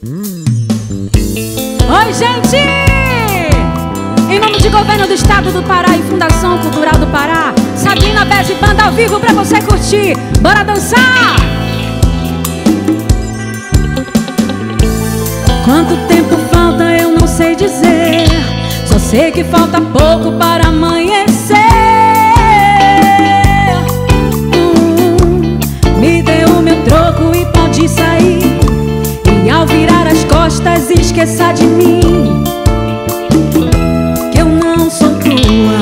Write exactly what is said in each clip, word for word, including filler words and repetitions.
Oi, gente! Em nome de Governo do Estado do Pará e Fundação Cultural do Pará, Sabrina Beze Banda ao vivo pra você curtir. Bora dançar! Quanto tempo falta eu não sei dizer, só sei que falta pouco para amanhecer. hum, Me dê o meu troco e pode sair, e ao virar as costas esqueça de mim, que eu não sou tua.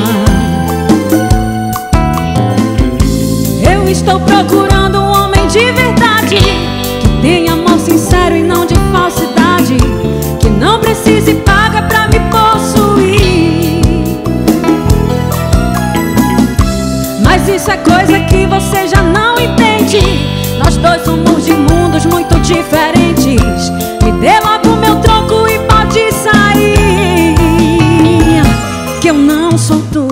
Eu estou procurando um homem de verdade, que tenha amor sincero e não de falsidade, que não precise pagar pra me possuir. Mas isso é coisa que você já não entende. Nós dois somos de mundos muito diferentes. Me dê logo meu troco e pode sair, que eu não sou tua.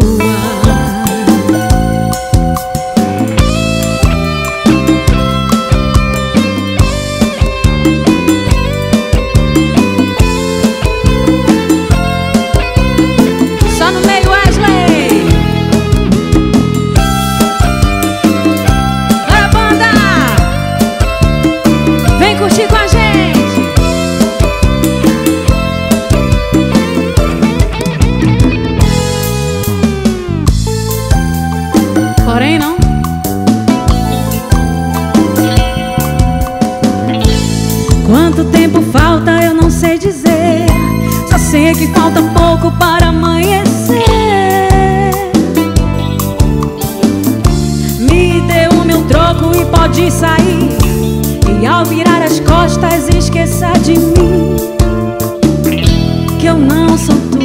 Porém não. Quanto tempo falta eu não sei dizer, só sei que falta pouco para amanhecer. Me dê o meu troco e pode sair, e ao virar as costas esqueça de mim, que eu não sou tua.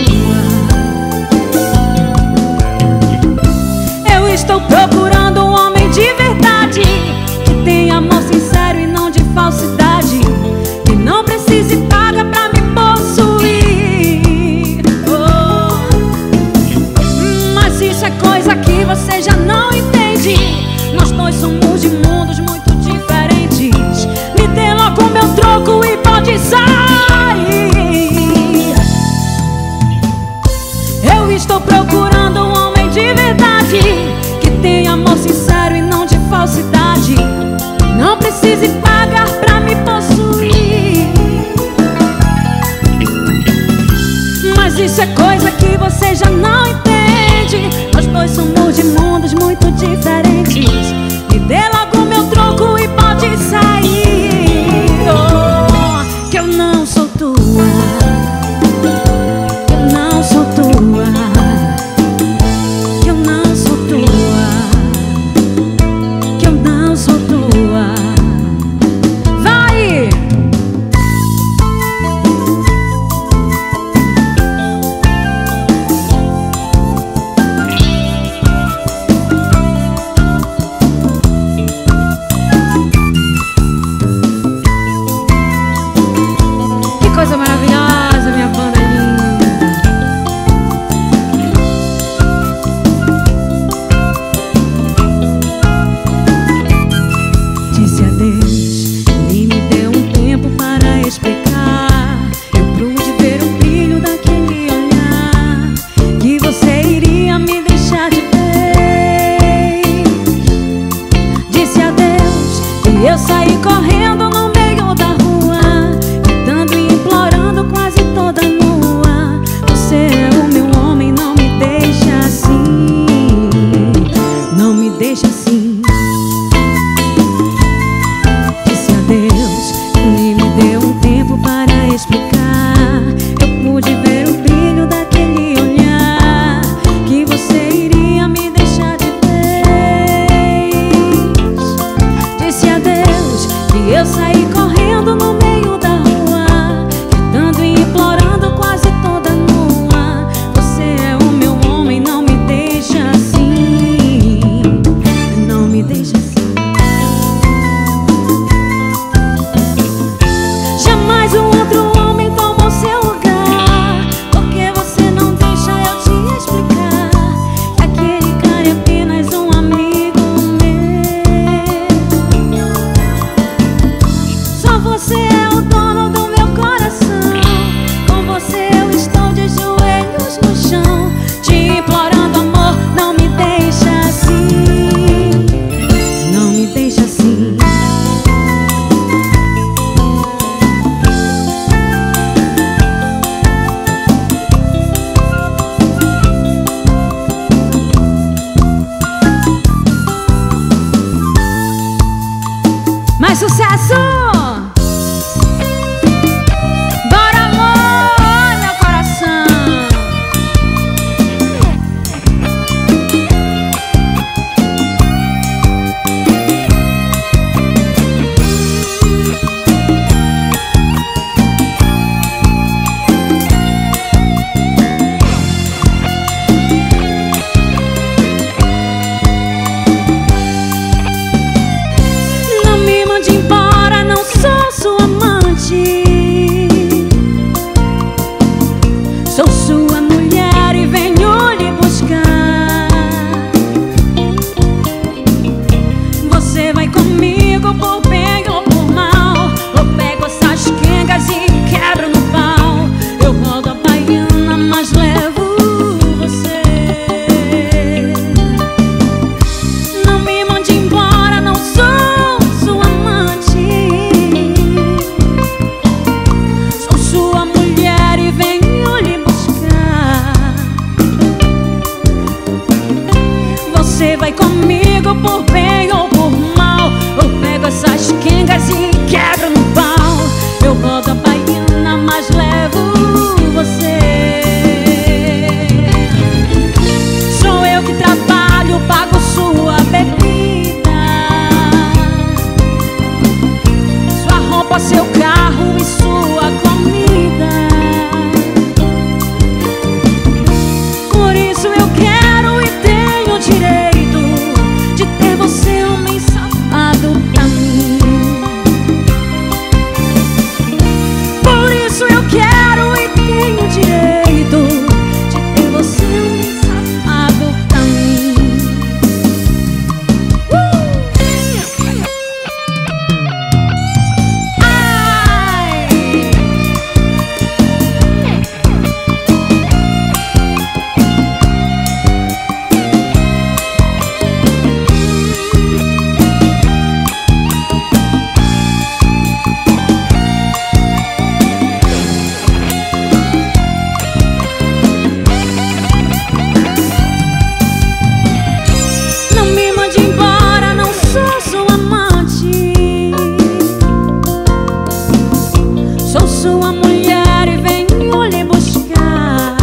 Estou procurando um homem de verdade, que tenha amor sincero e não de falsidade, que não precise pagar pra me possuir. oh. Mas isso é coisa que você já não entende. Nós dois somos de mundos muito diferentes. Me dê logo o meu troco e pode sair. Eu estou procurando um homem de verdade, que tem amor sincero e não de falsidade, não precise pagar pra me possuir. Mas isso é coisa que você já não entende. Nós dois somos de mundos muito diferentes. Me dê logo meu troco e pode sair, oh, que eu não sou tua. Eu não sou tua. Que eu não sou tua. Que eu não sou tua. Vai! Que coisa maravilhosa, minha banda linda. Disse adeus e me deu um tempo para explicar. Eu pude ver o brilho daquele olhar, que você iria me deixar de vez. Disse adeus e eu saí correndo no meio da rua, gritando e implorando quase toda nua. Você é o meu homem, não me deixa assim. Não me deixa assim. Disse adeus e me deu um tempo para explicar. Eu pude ver o brilho daquele olhar, que você iria me deixar de vez. Disse adeus e eu sucesso! Bora, amor, meu coração! Não me mande embora, não sou sua amante. Sou sua mulher e venho lhe buscar. Você vai comigo por bem ou por mal. Eu pego essas quengas e quebro no pau. Eu rodo a baiana, mas levo você. Não me mande embora, não sou sua amante. Sou sua mulher e venho lhe buscar. Você vai comigo por bem ou por mal. Eu pego essas quengas e quebro no pau. Eu rodo a baiana, mas levo você. Sou eu que trabalho, pago sua bebida, sua roupa, seu carro e sua comida. Por isso eu quero e tenho direito de ter você, homem safado, pra mim. Por isso eu quero e tenho direito de ter você, homem safado, pra mim. Ai! Não me mande embora, não sou sua amante. Sou sua mulher e venho lhe buscar.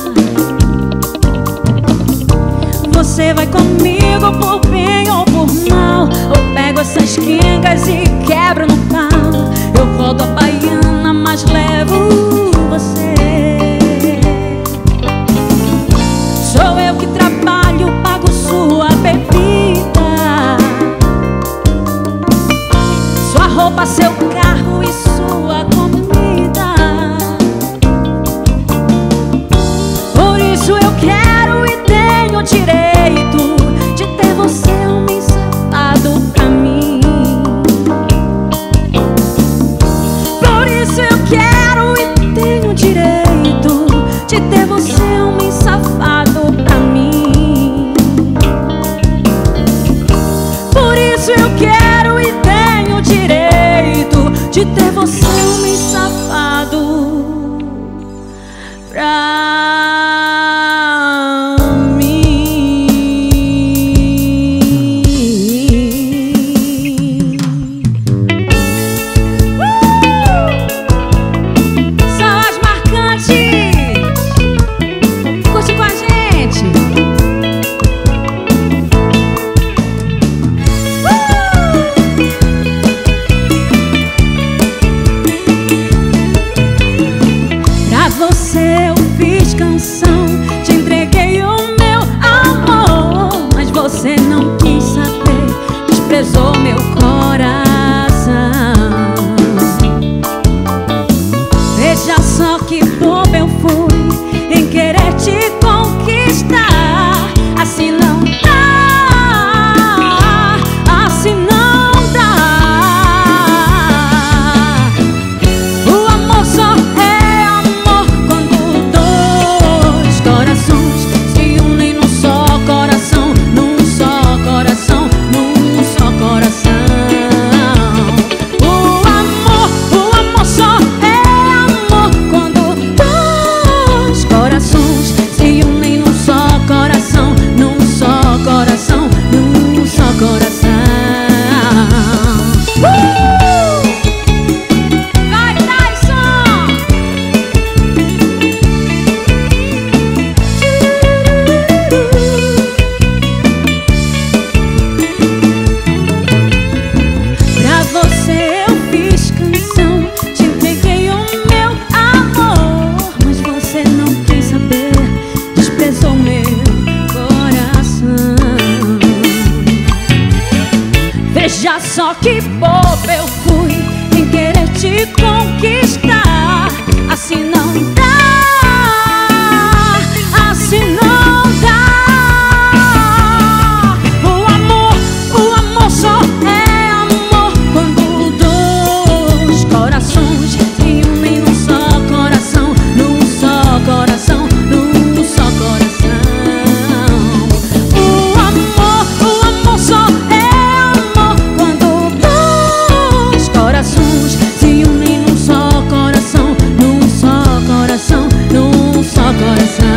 Você vai comigo por bem ou por mal. Eu pego essas quengas e quebro no pau. Eu rodo a baiana, mas levo você. Sou eu que trabalho, pago sua bebida, sua roupa, seu carro e sua comida. Por isso eu quero e tenho direito de ter você, homem safado, pra mim. Por isso eu quero e tenho direito de ter você, homem safado, pra mim. Por isso eu quero e tenho direito de ter você, homem safado, pra mim. Uh! São as marcantes. Curte com a gente. Pra você eu fiz canção, te entreguei o meu amor, mas você não quis saber, desprezou meu coração. Veja só que boba eu fui em querer te conquistar. Assim não dá, assim não dá. O amor só é amor quando dois corações se unem num só coração, num só coração, num só coração. O amor, o amor só é amor quando dois corações Veja só que boba eu fui em querer te conquistar. Assim não dá, assim não dá. O amor, o amor só é amor quando dois corações se unem num só coração, num só coração, num só coração. O amor, o amor só é amor quando dois corações se unem num só coração, num só coração, num só coração.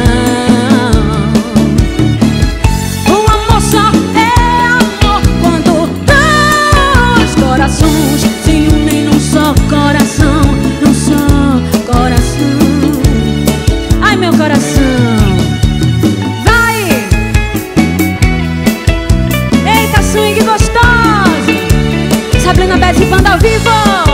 O amor só é amor quando dois corações se unem num só coração, num só coração. Ai, meu coração, vai! Eita, swing gostoso! Sabrina Beth e Banda ao vivo!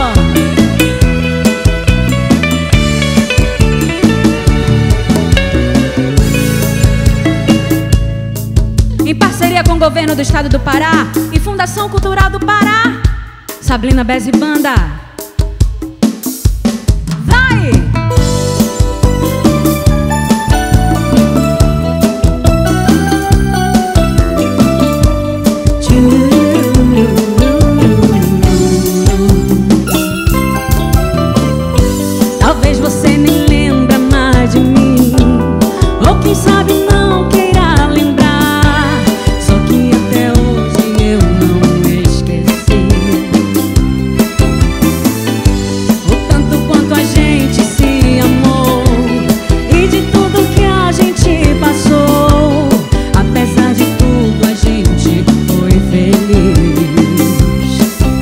Em parceria com o governo do estado do Pará e Fundação Cultural do Pará, Sabrina Beth e Banda. Vai! Talvez você nem lembra mais de mim, ou quem sabe não queira lembrar. Só que até hoje eu não esqueci o tanto quanto a gente se amou e de tudo que a gente passou. Apesar de tudo a gente foi feliz.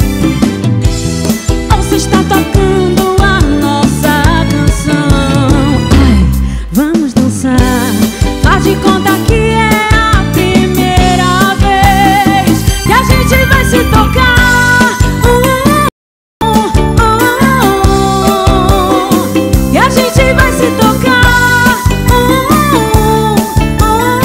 Você está tocando a nossa canção. Ai, vamos dançar. Faz de conta que é a primeira vez que a gente vai se tocar. Uh, uh, uh, uh, que a gente vai se tocar. Uh, uh,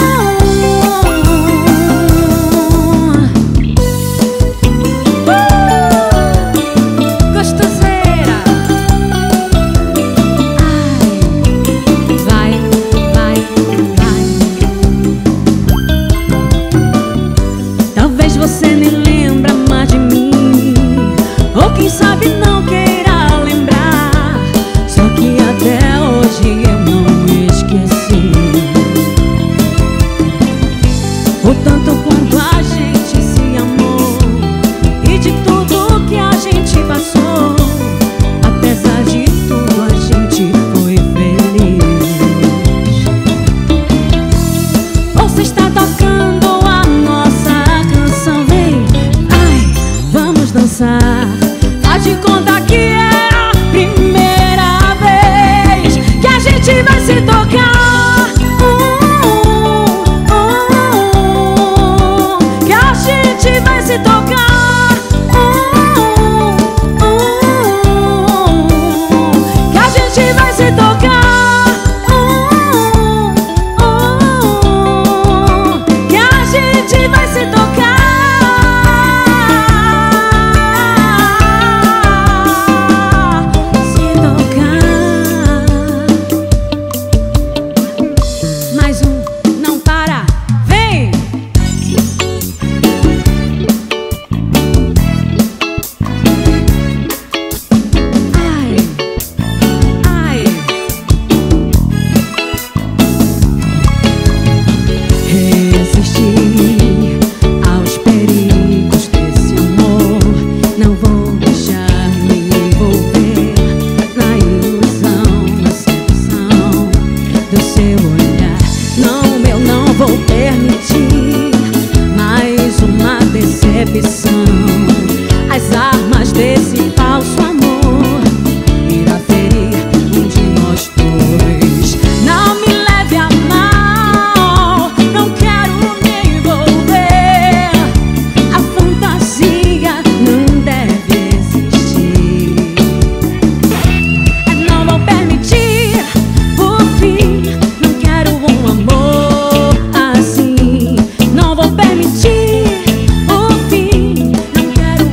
uh, uh. Gostoseira. Ai, vai, vai, vai. Talvez você nem lembra mais de mim, ou quem sabe não queira lembrar. Só que até hoje eu não esqueci o tanto quanto a gente se amou e de tudo que a gente passou. Apesar de tudo a gente foi feliz. Você está tocando a nossa canção, vem. Ai, vamos dançar. Faz de conta que é a primeira vez que a gente vai se tocar. Uh, uh, uh, que a gente vai se tocar. Uh, uh, uh, que a gente vai se tocar. Uh, uh, uh, que a gente vai se tocar. Se tocar. Mais um, não para, vem! Ai, ai. Resistir aos perigos desse amor. Não vou deixar me envolver na ilusão, na sedução do seu olhar. Não, eu não vou permitir mais uma decepção. As armas desse falso amor irá ferir um de nós dois. Não me leve a mal, não quero me envolver. A fantasia não deve existir. Não vou permitir o fim. Não quero um amor assim. Não vou permitir o fim. Não quero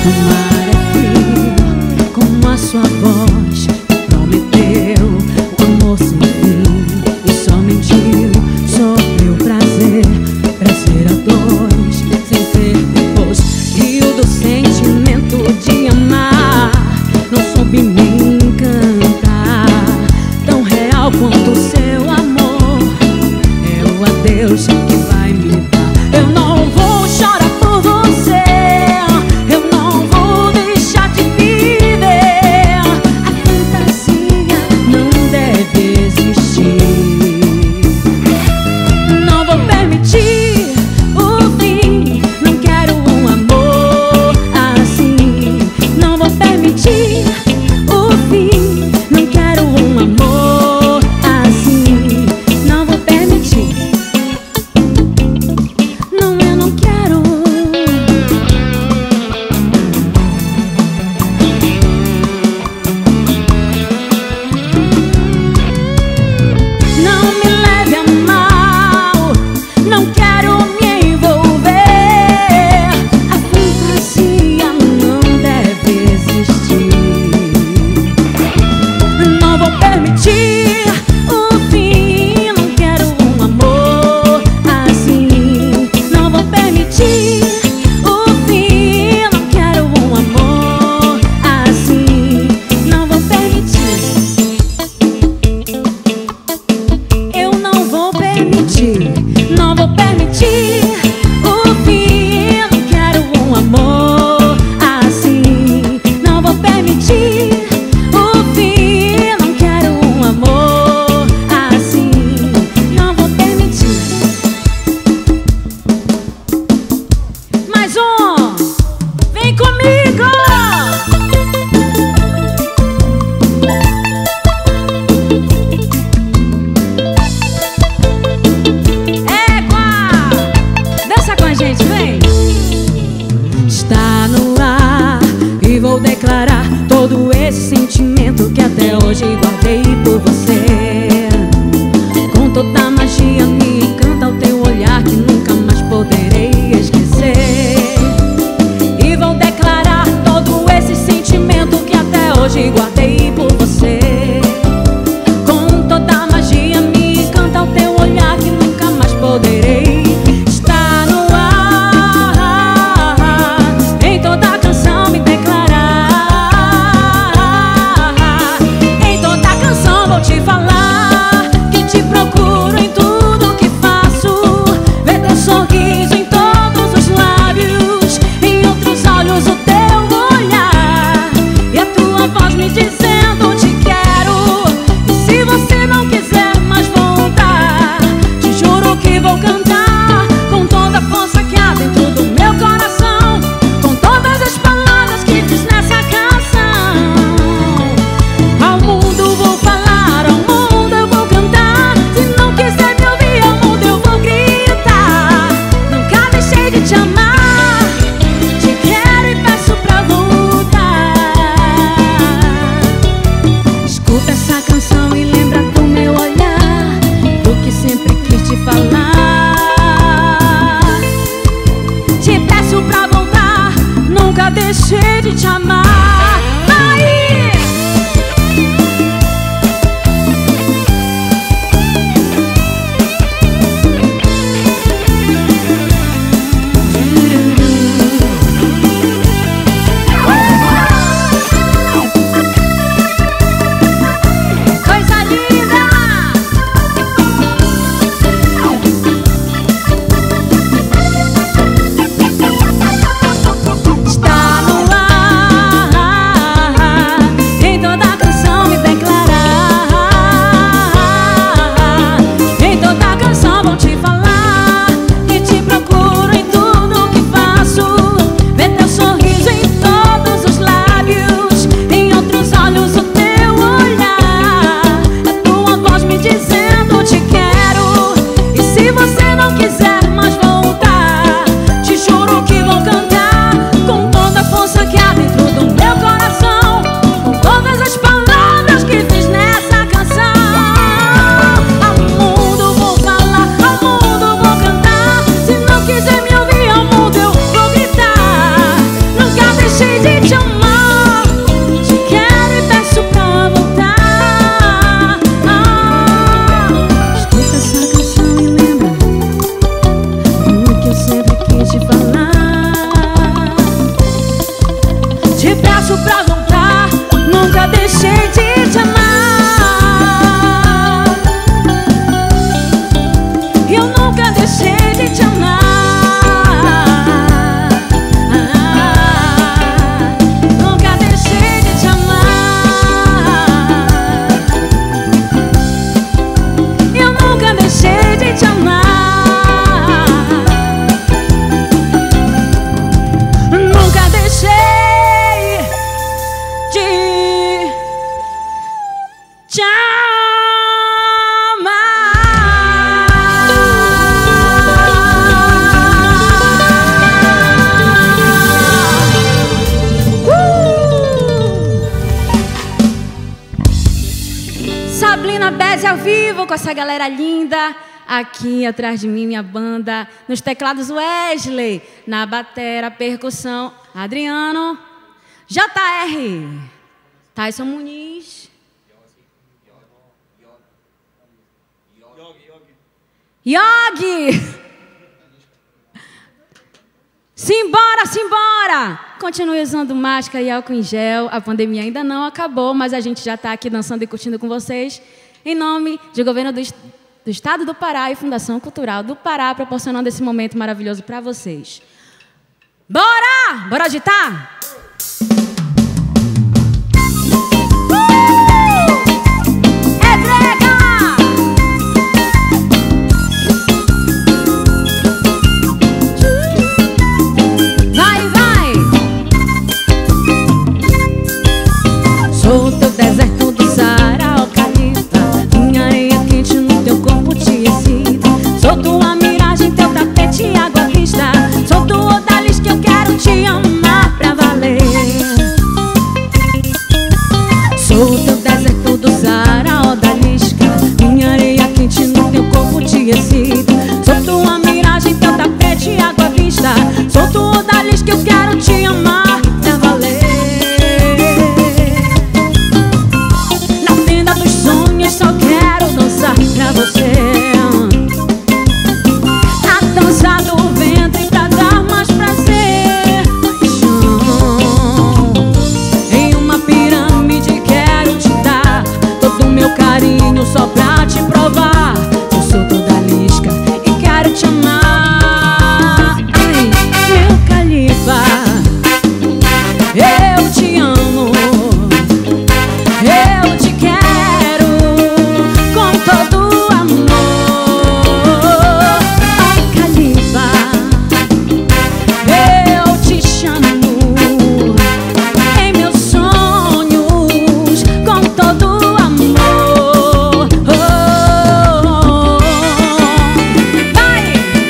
O mar é frio como a sua voz que prometeu o amor sem fim e só mentiu sobre o prazer, prazer a dois, sem ter depois. Rio do sentimento de amar, não soube me encantar, tão real quanto o seu amor. É o adeus que vai me dar. Eu não vou chorar por você, eu não vou deixar de viver. A fantasia não deve existir. Não vou permitir o fim, não quero um amor assim. Não vou permitir o fim, não quero um amor assim. Não vou permitir. Não, eu não quero. Não me leve a mal, não quero me envolver. A fantasia não deve existir. Não vou permitir o fim, não quero um amor assim. Não vou permitir o fim, não quero um amor assim. Não vou permitir. Eu não vou permitir, não vou permitir o fim, não quero um amor assim. Não vou permitir o fim, não quero um amor assim. Não vou permitir. Mais um, vem comigo. Égua, dança com a gente, vem. Está no ar e vou declarar todo esse sentimento que até hoje guardei por você. Com toda a magia me encanta o teu olhar que nunca mais poderei esquecer. E vou declarar todo esse sentimento que até hoje guardei por você. Com toda a magia me encanta o teu olhar que nunca mais poderei. Está no ar, em toda canção me declarar. Em toda canção vou te falar que te procuro em tudo que faço. Ver teu sorriso em todos os lábios, em outros olhos o teu olhar, e a tua voz me dizendo te quero. E se você não quiser mais voltar, te juro que vou cantar com toda a força que há dentro do meu coração, com todas as palavras que fiz nessa canção. Ao mundo vou falar, ao mundo eu vou cantar. Se não quiser me ouvir, ao mundo eu vou gritar. Nunca deixei de te amar, te quero e peço pra voltar. Escuta essa canção e lembra do meu olhar, do que sempre quis te falar. Te peço pra voltar, nunca deixei de te amar. Aí! Coisa linda! Está no ar nunca deixei de te amar. Eu nunca deixei de te amar. Nunca deixei de te amar. Eu nunca deixei de te amar. Nunca deixei de te Sabrina Bez ao vivo com essa galera linda. Aqui atrás de mim, minha banda. Nos teclados, Wesley. Na batera, percussão, Adriano. J R. Tyson Muniz. Yogi. Simbora, simbora. Continue usando máscara e álcool em gel. A pandemia ainda não acabou, mas a gente já está aqui dançando e curtindo com vocês. Em nome do governo do, do Estado do Pará e Fundação Cultural do Pará, proporcionando esse momento maravilhoso para vocês. Bora! Bora agitar? Sou teu deserto do Saara, eucalipta. Minha areia quente no teu corpo te excita. Sou tua miragem, teu tapete e água vista. Sou tua odalisca que eu quero te amar pra valer. Sou teu deserto do Saara, odalisca. Minha areia quente no teu corpo te excita. Sou tua miragem, teu tapete e água vista. Sou tua odalisca que eu quero te amar pra valer. Só quero dançar pra você. A dança do ventre pra dar mais prazer. Paixão. Em uma pirâmide quero te dar todo o meu carinho só pra te provar. Eu sou toda lisca e quero te amar. Ai, meu califa, eu te amo. Eu te quero todo amor, oh califa. Eu te chamo em meus sonhos com todo amor. Oh, vai!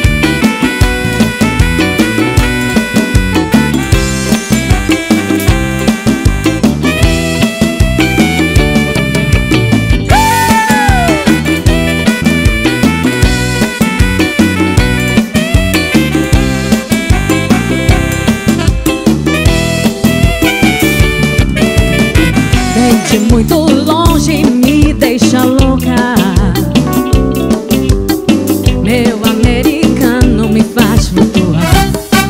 De muito longe me deixa louca. Meu americano me faz flutuar.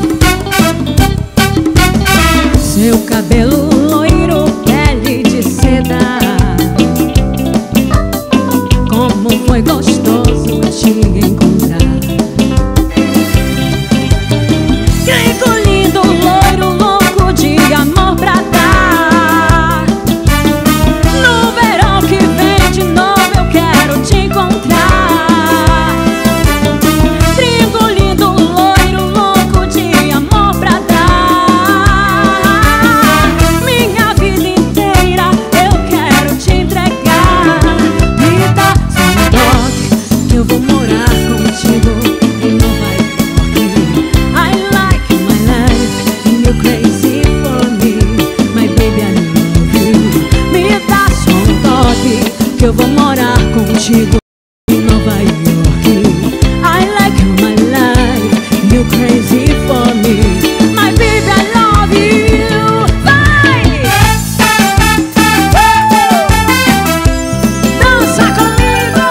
Seu cabelo loiro, pele de seda. Como foi gostoso te encontrar. Grito lindo, loiro, louco de amor pra dar. Eu vou morar contigo em Nova York. I like my life, you crazy for me. My baby, I love you. Vai! Dança comigo!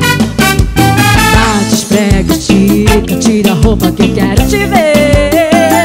Bate, esfrega, estica, tira a roupa que quero te ver.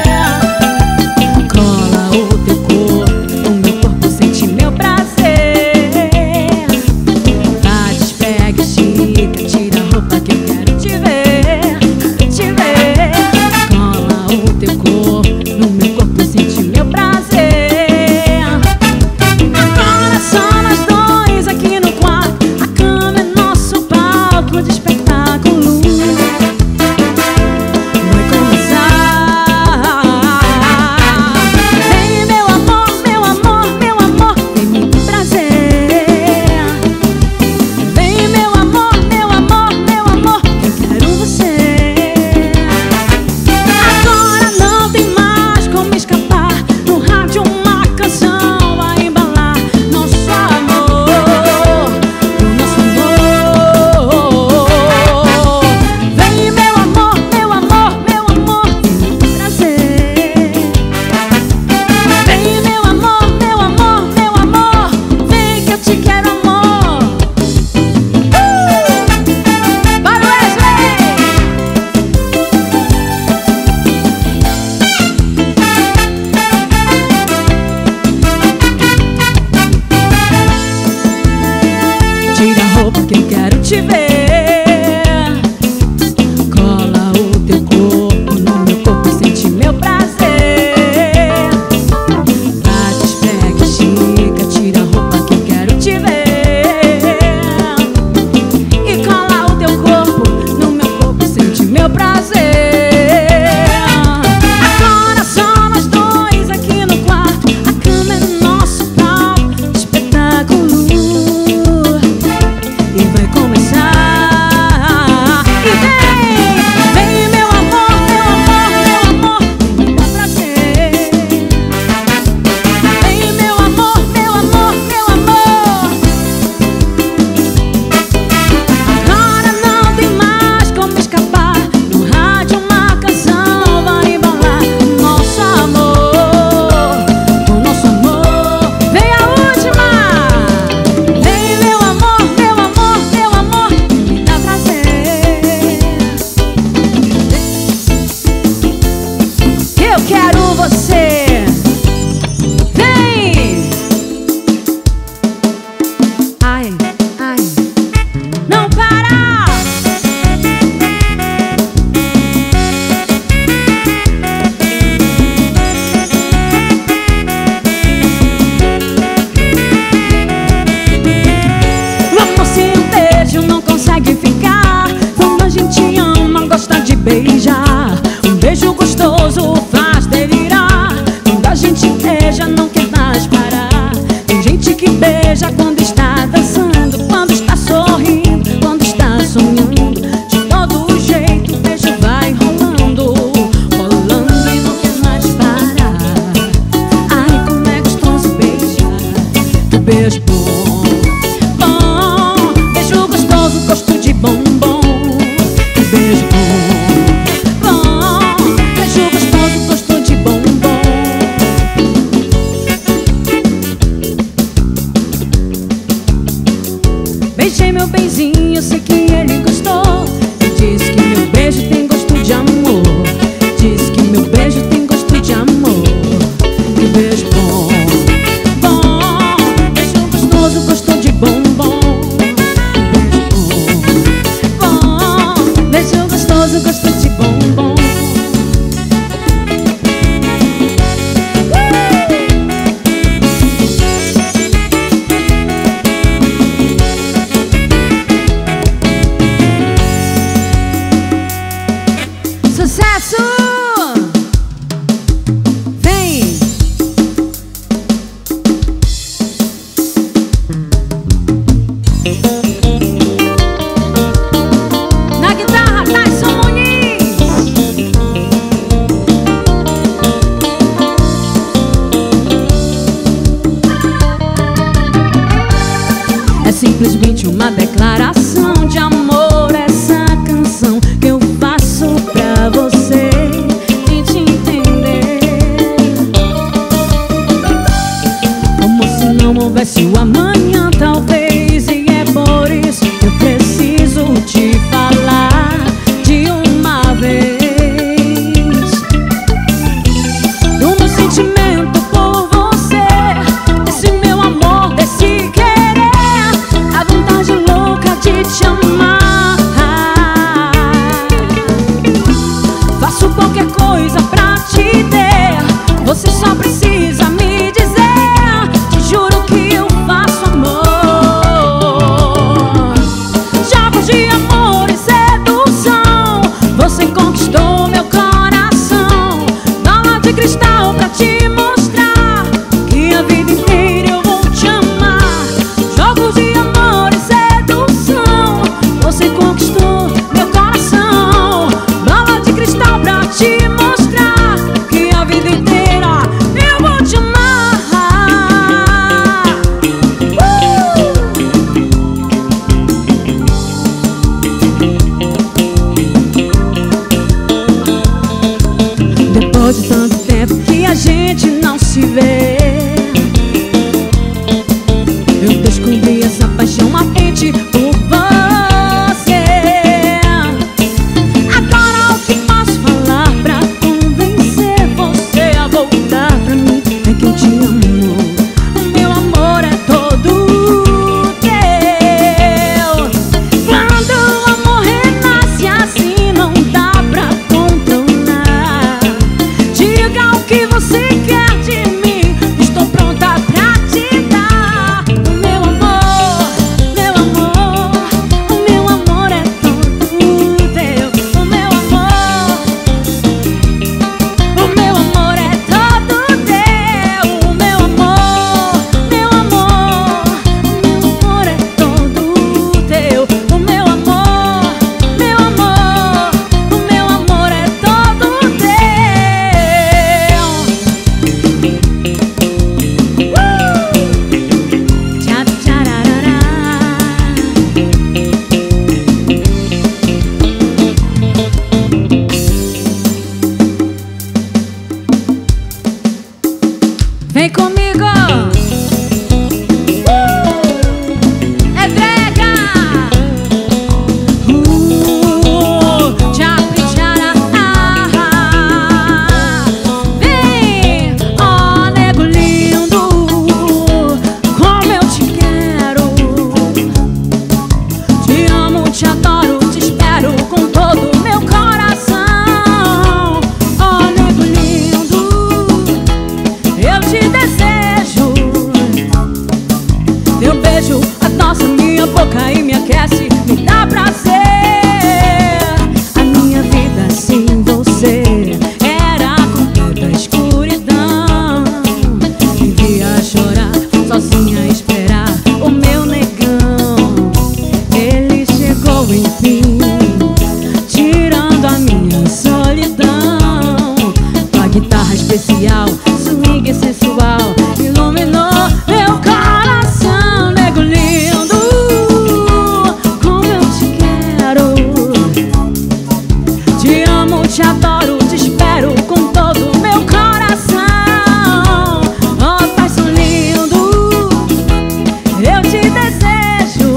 conquistou meu coração. Bola de cristal pra te mostrar que a vida inteira eu vou te amar. uh! Depois de tanto tempo que a gente não se vê, eu descobri essa paixão ardente por você. Agora o que posso falar pra convencer você a voltar pra mim é que eu te amo. O meu amor é todo teu. Quando o amor renasce assim não dá pra controlar. Diga o que você quer de mim, estou pronta pra te dar. O meu amor, meu amor, o meu amor é todo teu. O meu amor, o meu amor é todo teu. O meu amor, meu amor, o meu amor é todo teu. O meu amor, meu amor, o meu amor é todo teu. Tchá, tchararará. Vem comigo, é brega. Uh, tchá, tcharará. Vem, ó nego lindo, como eu te quero. Te amo, te adoro, te espero com todo o meu coração. Ó nego lindo, eu te desejo. Teu beijo adoça minha boca e me aquece, me dá prazer. A minha vida sem você era completa escuridão. Vivia a chorar, sozinha a esperar o meu negão. Ele chegou enfim, tirando a minha solidão. Tua guitarra especial, swing sensual, iluminou meu coração. Nego lindo, como eu te quero. Te amo, te adoro, te espero com todo o meu coração. Oh, paixão lindo, eu te desejo.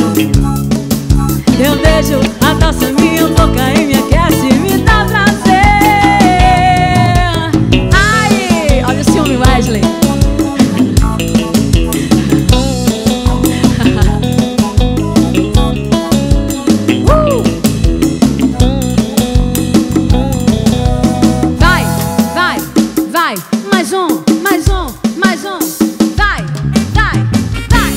Teu beijo adoça minha boca e me aquece, me dá prazer. Ai, olha o ciúme, Wesley. uh! Vai, vai, vai, mais um, mais um, mais um. Vai, vai, vai.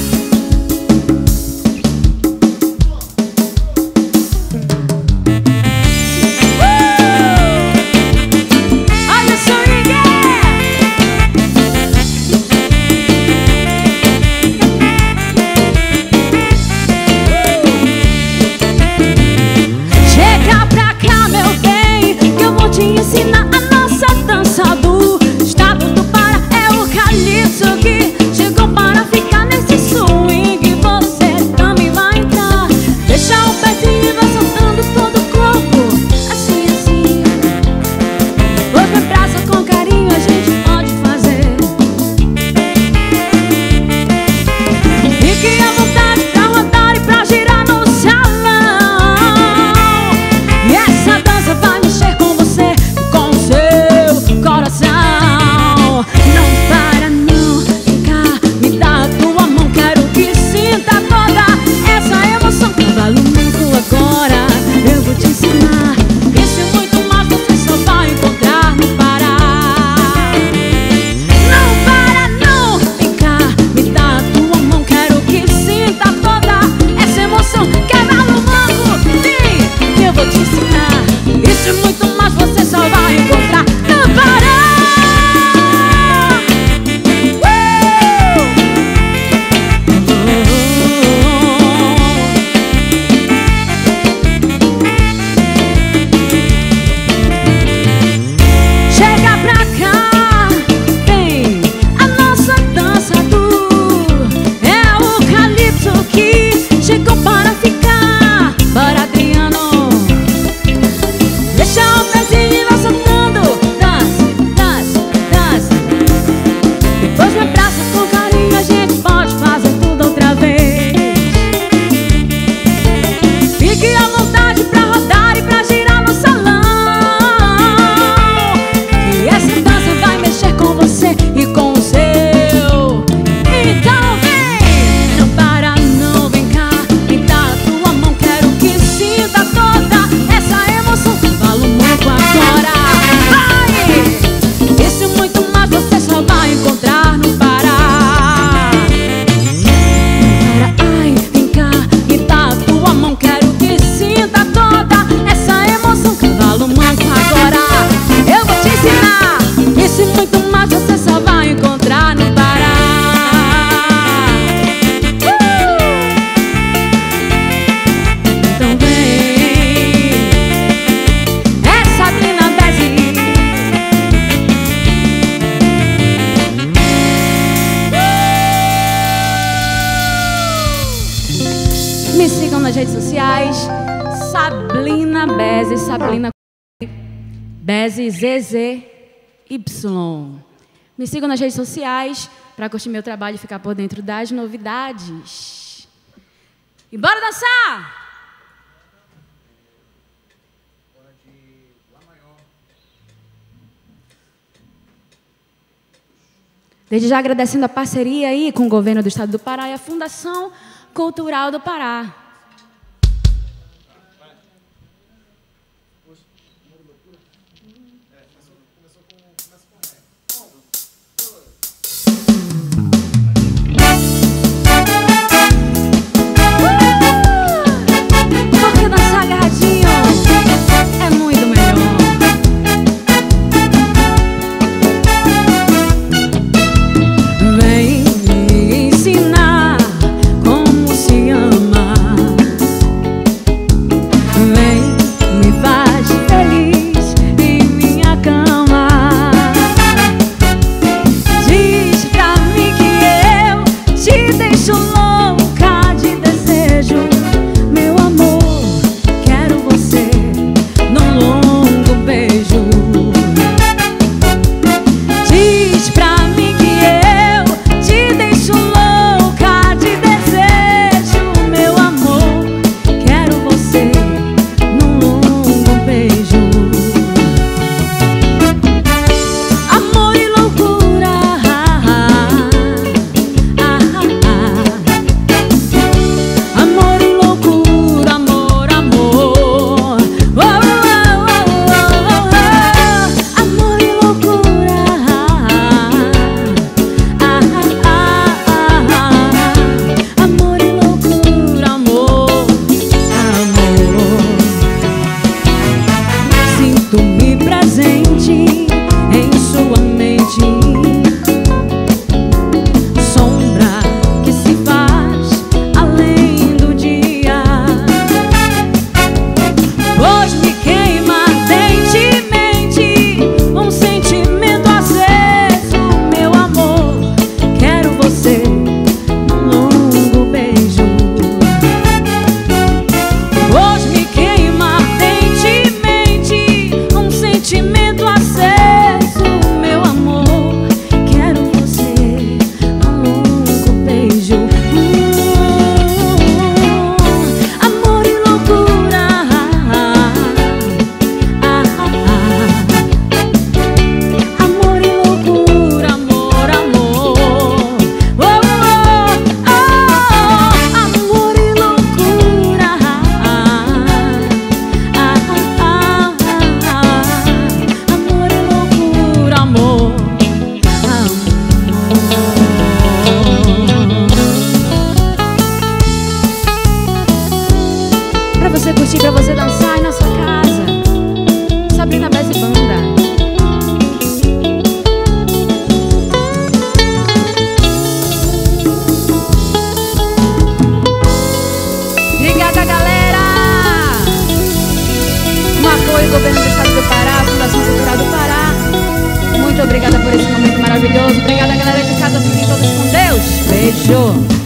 Sabrina Beze, Sabrina Beze Z Z Y. Me sigam nas redes sociais para curtir meu trabalho e ficar por dentro das novidades. E bora dançar! Desde já agradecendo a parceria aí com o governo do estado do Pará e a Fundação Cultural do Pará. Porque dançar agarradinho é muito melhor. Vem me ensinar como se ama. Vem, me faz feliz em minha cama. Diz pra mim que eu te deixo louca de desejo. Meu amor, quero você num longo beijo. Diz pra mim que eu te deixo louca de desejo. Meu amor, quero você num longo beijo. Amor e loucura, ah, ah, ah, ah. Amor e loucura, amor, amor. Oh, oh, oh, oh, oh. Amor e loucura, ah, ah, ah, ah. Amor e loucura, amor, amor. Sinto-me presente em sua mente, sombra que se faz além do dia, pois me queima ardentemente um sentimento aceso. Meu amor, quero você num longo beijo. Pois me queima ardentemente um sentimento aceso. Meu amor, quero você num longo beijo. Hum, amor e loucura, ah, ah, ah. Amor e loucura, amor, amor. Oh, oh, oh. Amor e loucura, ah, ah, ah, ah. Amor e loucura, amor, amor. Pra você curtir, pra você dançar aí na sua casa. Sabrina Beze Banda. Obrigada, galera! Um apoio do governo do estado do Pará, Fundação Cultural do Pará. Muito obrigada por esse momento maravilhoso. Obrigada, galera de casa. Fiquem todos com Deus. Beijo!